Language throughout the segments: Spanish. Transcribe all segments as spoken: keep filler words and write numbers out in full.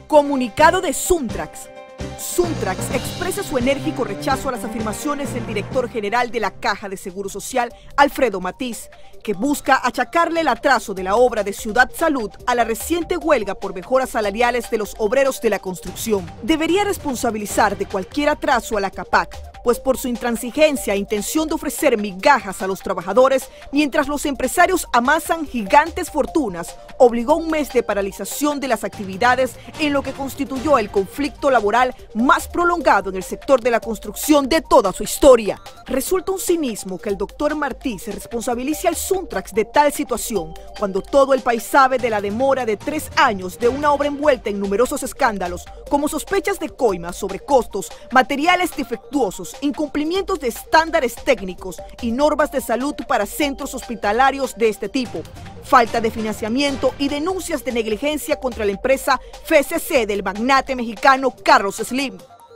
Comunicado de Suntrax. Suntrax expresa su enérgico rechazo a las afirmaciones del director general de la Caja de Seguro Social, Alfredo Matiz, que busca achacarle el atraso de la obra de Ciudad Salud a la reciente huelga por mejoras salariales de los obreros de la construcción. Debería responsabilizar de cualquier atraso a la CAPAC, pues por su intransigencia e intención de ofrecer migajas a los trabajadores, mientras los empresarios amasan gigantes fortunas, obligó un mes de paralización de las actividades en lo que constituyó el conflicto laboral más prolongado en el sector de la construcción de toda su historia. Resulta un cinismo que el doctor Martí se responsabilice al Suntrax de tal situación, cuando todo el país sabe de la demora de tres años de una obra envuelta en numerosos escándalos, como sospechas de coimas, sobrecostos, materiales defectuosos, incumplimientos de estándares técnicos y normas de salud para centros hospitalarios de este tipo, falta de financiamiento y denuncias de negligencia contra la empresa F C C del magnate mexicano Carlos Slim.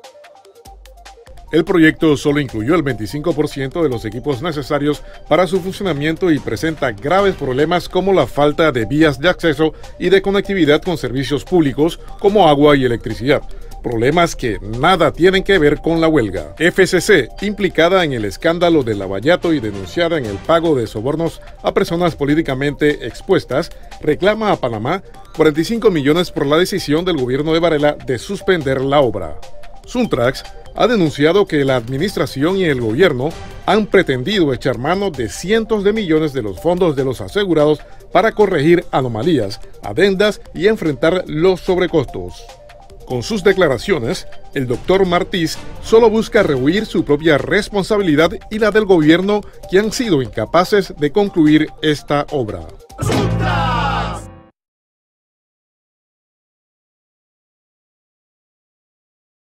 El proyecto solo incluyó el veinticinco por ciento de los equipos necesarios para su funcionamiento y presenta graves problemas como la falta de vías de acceso y de conectividad con servicios públicos como agua y electricidad. Problemas que nada tienen que ver con la huelga. F C C, implicada en el escándalo de Lavallato y denunciada en el pago de sobornos a personas políticamente expuestas, reclama a Panamá cuarenta y cinco millones por la decisión del gobierno de Varela de suspender la obra. Suntrax ha denunciado que la administración y el gobierno han pretendido echar mano de cientos de millones de los fondos de los asegurados para corregir anomalías, adendas y enfrentar los sobrecostos. Con sus declaraciones, el doctor Martís solo busca rehuir su propia responsabilidad y la del gobierno, que han sido incapaces de concluir esta obra. ¡Suntrax!